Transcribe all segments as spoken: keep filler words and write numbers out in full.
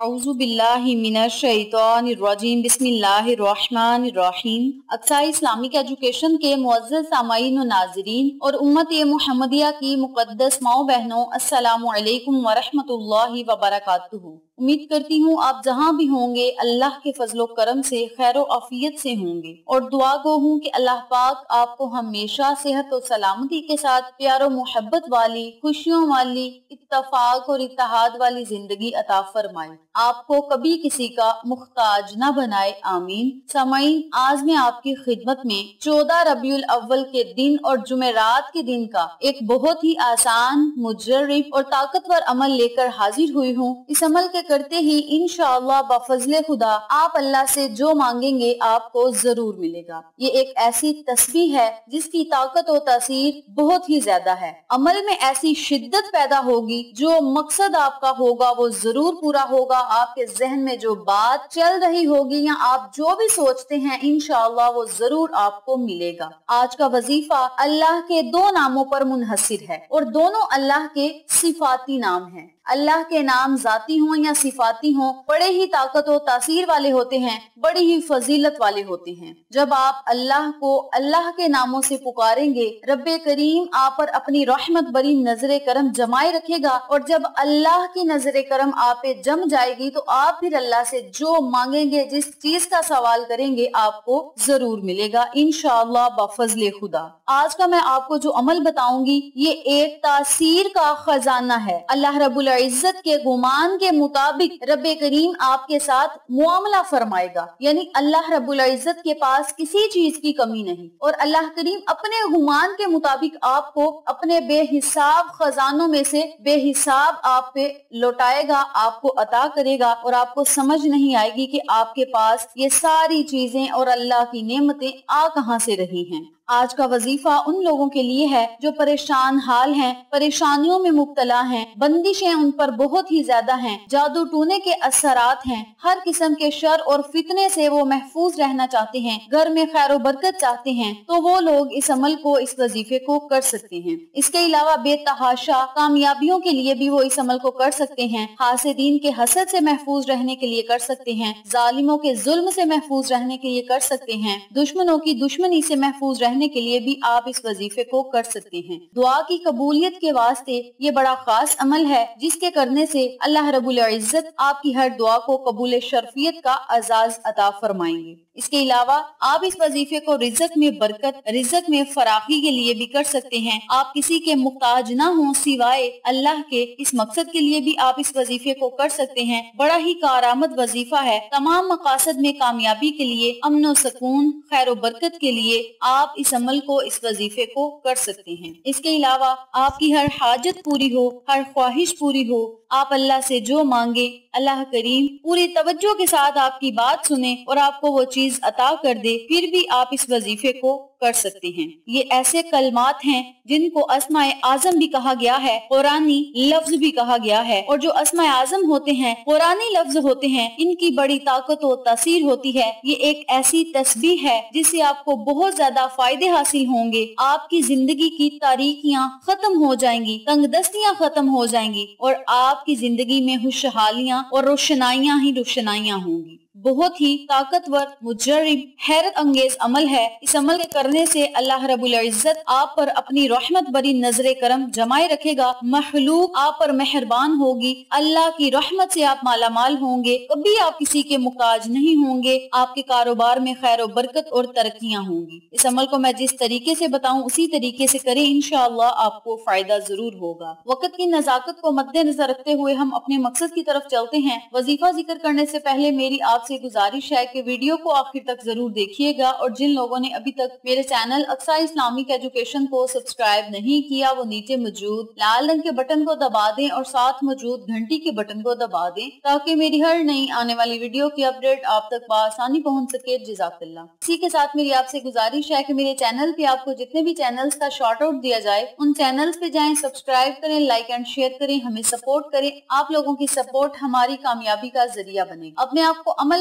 औज़ु बिल्लाहि मिनश शैतानिर रजीम बिस्मिल्लाहिर रहमानिर रहीम। अक्साई इस्लामिक एजुकेशन के मुअज़्ज़ज़ सामाईन व नाज़रीन और उम्मत मुहम्मदिया की मुक़द्दस माओ बहनों, अस्सलामु अलैकुम व रहमतुल्लाहि व बरकातुहू। उम्मीद करती हूँ आप जहाँ भी होंगे अल्लाह के फजलो करम से खैर आफियत से होंगे और दुआ गो हूँ कि अल्लाह पाक आपको हमेशा सेहत और सलामती के साथ प्यारो मोहब्बत वाली, खुशियों वाली, इत्तफाक और इत्तेहाद वाली जिंदगी अता फरमाए, आपको कभी किसी का मुख्ताज न बनाए, आमीन। सामाईन, आज मैं आपकी खिदमत में चौदह रबीउल अव्वल के दिन और जुमेरात के दिन का एक बहुत ही आसान, मुजर्रिब और ताकतवर अमल लेकर हाजिर हुई हूँ। इस अमल के करते ही इंशाअल्लाह बफज़ले खुदा आप अल्लाह से जो मांगेंगे आपको जरूर मिलेगा। ये एक ऐसी तस्बीह है जिसकी ताकत और तासीर बहुत ही ज्यादा है। अमल में ऐसी शिद्दत पैदा होगी, जो मकसद आपका होगा वो जरूर पूरा होगा। आपके जहन में जो बात चल रही होगी या आप जो भी सोचते हैं इंशाअल्लाह वो जरूर आपको मिलेगा। आज का वजीफा अल्लाह के दो नामों पर मुनहसिर है और दोनों अल्लाह के सिफाती नाम हैं। अल्लाह के नाम जाती हों या सिफाती हों, बड़े ही ताकत और तासीर वाले होते हैं, बड़ी ही फजीलत वाले होते हैं। जब आप अल्लाह को अल्लाह के नामों से पुकारेंगे, रब्बे करीम आप पर अपनी रहमत भरी नजरे करम जमाए रखेगा और जब अल्लाह की नजरे करम आप पे जम जाएगी तो आप फिर अल्लाह से जो मांगेंगे, जिस चीज का सवाल करेंगे आपको जरूर मिलेगा इंशाअल्लाह बफज़ले खुदा। आज का मैं आपको जो अमल बताऊंगी ये एक तासीर का खजाना है। अल्लाह रब्बुल इज्जत के गुमान के मुताबिक रब्बे करीम आपके साथ मुआमला फरमाएगा, यानी अल्लाह रब्बुल इज्जत के पास किसी चीज की कमी नहीं और अल्लाह करीम अपने गुमान के मुताबिक आपको अपने बेहिसाब खजानों में से बेहिसाब आप पे लौटाएगा, आपको अता करेगा और आपको समझ नहीं आएगी कि आपके पास ये सारी चीजें और अल्लाह की नेमतें आ कहां से रही हैं। आज का वजीफा उन लोगों के लिए है जो परेशान हाल हैं, परेशानियों में मुब्तला हैं, बंदिशें उन पर बहुत ही ज्यादा हैं, जादू टूने के असरात हैं, हर किस्म के शर और फितने से वो महफूज रहना चाहते हैं, घर में खैर और बरकत चाहते हैं, तो वो लोग इस अमल को, इस वजीफे को कर सकते हैं। इसके अलावा बेतहाशा कामयाबियों के लिए भी वो इस अमल को कर सकते हैं। हासिदीन के हसद से महफूज रहने के लिए कर सकते हैं, जालिमों के जुल्म से महफूज रहने के लिए कर सकते हैं, दुश्मनों की दुश्मनी से महफूज रहने के लिए भी आप इस वजीफे को कर सकते हैं। दुआ की कबूलियत के वास्ते ये बड़ा खास अमल है जिसके करने से अल्लाह रब्बुल इज्जत आपकी हर दुआ को कबूल शर्फियत का एजाज अता फरमाएंगे। इसके अलावा आप इस वजीफे को रिज़्क में बरकत, रिज़्क में फराखी के लिए भी कर सकते हैं। आप किसी के मुख्ताज ना हो सिवाय अल्लाह के, इस मकसद के लिए भी आप इस वजीफे को कर सकते हैं। बड़ा ही कारामद वजीफा है। तमाम मकासद में कामयाबी के लिए, अमन और सुकून, खैर और बरकत के लिए आप इस अमल को, इस वजीफे को कर सकते हैं। इसके अलावा आपकी हर हाजत पूरी हो, हर ख्वाहिश पूरी हो, आप अल्लाह से जो मांगे अल्लाह करीम पूरी तवज्जो के साथ आपकी बात सुने और आपको वो चीज अता कर दे, फिर भी आप इस वजीफे को कर सकते हैं। ये ऐसे कलमात हैं जिनको अस्माए आजम भी कहा गया है, कुरानी लफ्ज भी कहा गया है, और जो अस्माए आजम होते हैं, कुरानी लफ्ज होते हैं, इनकी बड़ी ताकत और तासीर होती है। ये एक ऐसी तस्बीह है जिससे आपको बहुत ज्यादा फायदे हासिल होंगे। आपकी जिंदगी की तारीकियां खत्म हो जाएंगी, तंगदस्तियां खत्म हो जाएंगी और आपकी जिंदगी में खुशहालियां और रोशनाइयां ही रोशनाइयां होंगी। बहुत ही ताकतवर, मुजर्रिब, हैरत अंगेज अमल है। इस अमल के करने से अल्लाह रब्बुल इज्जत आप पर अपनी रहमत भरी नजरे करम जमाए रखेगा, मखलूक आप पर मेहरबान होगी, अल्लाह की रहमत से आप मालामाल होंगे, कभी आप किसी के मुकाज नहीं होंगे, आपके कारोबार में खैर और बरकत और तरक्कियां होंगी। इस अमल को मैं जिस तरीके से बताऊं उसी तरीके से करें, इंशाअल्लाह आपको फायदा जरूर होगा। वक्त की नजाकत को मद्देनजर रखते हुए हम अपने मकसद की तरफ चलते हैं। वजीफा जिक्र करने से पहले मेरी आप से गुजारिश है कि वीडियो को आखिर तक जरूर देखिएगा और जिन लोगों ने अभी तक मेरे चैनल अक्सा इस्लामिक एजुकेशन को सब्सक्राइब नहीं किया वो नीचे मौजूद लाल रंग के बटन को दबा दें और साथ मौजूद घंटी के बटन को दबा दें ताकि मेरी हर नई आने वाली वीडियो की अपडेट आप तक बआसानी पहुंच सके। जज़ाकल्लाह। इसी के साथ मेरी आपसे गुजारिश है कि मेरे चैनल पे आपको जितने भी चैनल्स का शॉर्ट आउट दिया जाए उन चैनल्स पे जाएं, सब्सक्राइब करें, लाइक एंड शेयर करें, हमें सपोर्ट करें। आप लोगों की सपोर्ट हमारी कामयाबी का जरिया बने। अब मैं आपको अमल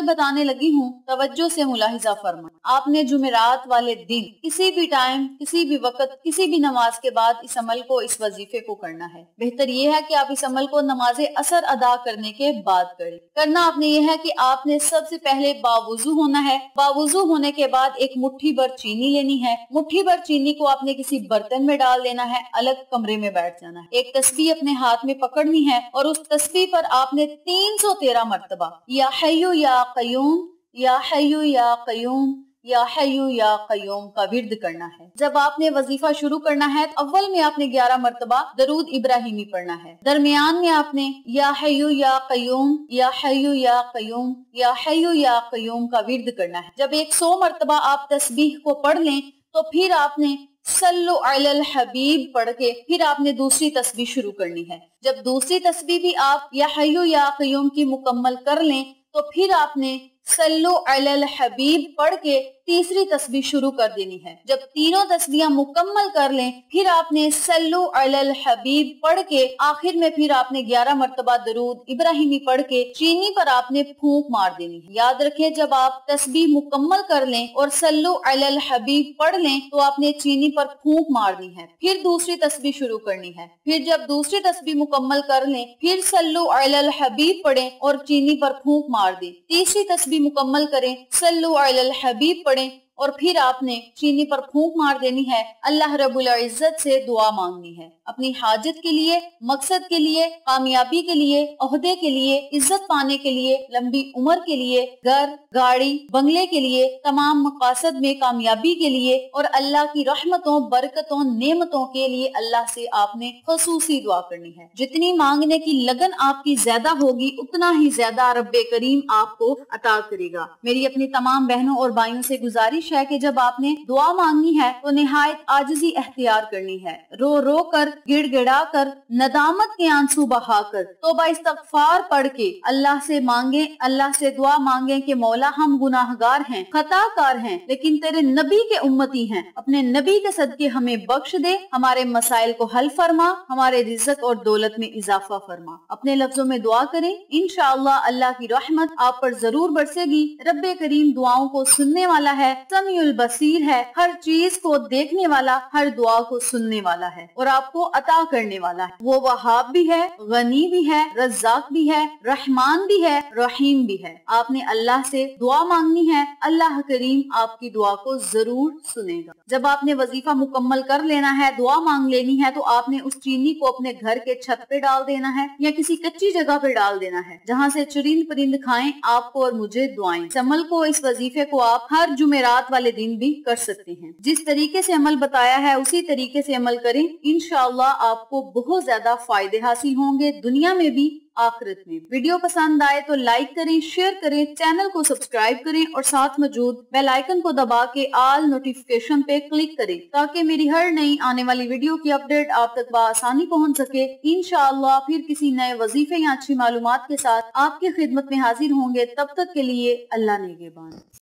بتانے لگی ہوں، توجہ سے ملاحظہ فرمائیں۔ آپ نے جمعرات والے دن کسی بھی ٹائم، کسی بھی وقت، کسی بھی نماز کے بعد اس عمل کو، اس وظیفے کو کرنا ہے۔ بہتر یہ ہے کہ آپ اس عمل کو نماز اثر ادا کرنے کے بعد کریں۔ کرنا آپ نے یہ ہے کہ آپ نے سب سے پہلے باوضو ہونا ہے۔ باوضو ہونے کے بعد ایک مٹھی بھر چینی لینی ہے۔ مٹھی بھر چینی کو آپ نے کسی برتن میں ڈال دینا ہے، الگ کمرے میں بیٹھ جانا ہے۔ ایک تسبیح اپنے ہاتھ میں پکڑنی ہے اور اس تسبیح پر آپ نے تین سو تیرہ مرتبہ یا حیو یا قیوم، یا حیو یا قیوم، یا حیو یا قیوم کا ورد کرنا ہے۔ جب آپ نے وظیفہ شروع کرنا ہے تو اول میں آپ نے گیارہ مرتبہ درود ابراہیمی پڑھنا ہے۔ درمیان میں آپ نے یا حیو یا قیوم، یا حیو یا قیوم، یا حیو یا قیوم کا ورد کرنا ہے۔ جب ایک سو مرتبہ آپ تسبیح کو پڑھ لیں تو پھر آپ نے صلو علی الحبیب پڑھ کے پھر آپ نے دوسری تسبیح شروع کرنی ہے۔ جب دوسری تسبیح بھی آپ یا حیو یا قیوم کی مکمل کر لیں تو پھر آپ نے صلو علی الحبیب پڑھ کے تیسری تسبیح شروع کر دینی ہے۔ جب تینوں تسبیحاں مکمل کر لیں پھر آپ نے صلو علی الحبیب پڑھ کے آخر میں پھر آپ نے گیارہ مرتبہ درود ابراہیمی پڑھ کے چینی پر آپ نے پھونک مار دینی ہے۔ یاد رکھیں جب آپ تسبیح مکمل کر لیں اور صلو علی الحبیب پڑھ لیں تو آپ نے چینی پر پھونک مارنی ہے، پھر دوسری تسبیح شروع کرنی ہے۔ پھر جب دوسری تسبیح مکمل کر لیں پھر صلو علی الحبیب پڑھیں اور چینی پر پھونک مار دیں۔ تیسری تسبیح مکمل کریں، صلو علی الحبیب پڑھیں اور پھر آپ نے چینی پر پھونک مار دینی ہے۔ اللہ رب العزت سے دعا مانگنی ہے، اپنی حاجت کے لیے، مقصد کے لیے، کامیابی کے لیے، عہدے کے لیے، عزت پانے کے لیے، لمبی عمر کے لیے، گھر، گاڑی، بنگلے کے لیے، تمام مقاصد میں کامیابی کے لیے اور اللہ کی رحمتوں، برکتوں، نعمتوں کے لیے اللہ سے آپ نے خصوصی دعا کرنی ہے۔ جتنی مانگنے کی لگن آپ کی زیادہ ہوگی اتنا ہی زیادہ رب کریم آپ کو عطا کرے گا۔ میری اپنی تمام بہنوں اور بھائیوں سے گزارش ہے کہ جب آپ نے دعا مانگنی ہے تو نہایت عاجزی اختیار کرنی ہے، رو رو کر، گڑ گڑا کر، ندامت کے آنسو بہا کر، توبہ استغفار پڑھ کے اللہ سے مانگیں، اللہ سے دعا مانگیں کہ مولا ہم گناہگار ہیں، خطا کار ہیں، لیکن تیرے نبی کے امتی ہیں، اپنے نبی کے صدقے ہمیں بخش دے، ہمارے مسائل کو حل فرما، ہمارے رزق اور دولت میں اضافہ فرما۔ اپنے لفظوں میں دعا کریں، انشاءاللہ اللہ کی رحمت آپ پر ضرور برسے گی۔ رب کریم دعاؤں کو سننے والا ہے، سمیع البصیر ہے، ہر چیز کو دیکھنے والا، ہر دعا کو سننے والا ہے اور آپ کو عطا کرنے والا ہے۔ وہ وہاب بھی ہے، غنی بھی ہے، رزاق بھی ہے، رحمان بھی ہے، رحیم بھی ہے۔ آپ نے اللہ سے دعا مانگنی ہے، اللہ کریم آپ کی دعا کو ضرور سنے گا۔ جب آپ نے وظیفہ مکمل کر لینا ہے، دعا مانگ لینی ہے تو آپ نے اس چینی کو اپنے گھر کے چھت پہ ڈال دینا ہے یا کسی کچی جگہ پہ ڈال دینا ہے جہاں سے چرند پرند کھائیں آپ کو اور مجھے دعائیں۔ اس عمل کو، اس وظیفے کو آپ ہر جمعرات والے دن بھی کر سکتے ہیں۔ جس طریقے سے عمل بتایا ہے اسی طریقے سے عمل کریں، انشاءاللہ آپ کو بہت زیادہ فائدے حاصل ہوں گے، دنیا میں بھی آخرت میں۔ ویڈیو پسند آئے تو لائک کریں، شیئر کریں، چینل کو سبسکرائب کریں اور ساتھ موجود بیل آئیکن کو دبا کے آل نوٹیفیکیشن پہ کلک کریں تاکہ میری ہر نئی آنے والی ویڈیو کی اپڈیٹ آپ تک بآسانی پہنچ سکے۔ انشاءاللہ پھر کسی نئے وظیفے یا اچھی معلومات کے ساتھ آپ کی خدمت میں حاضر ہوں گے، تب تک کے لیے اللہ نگہبان۔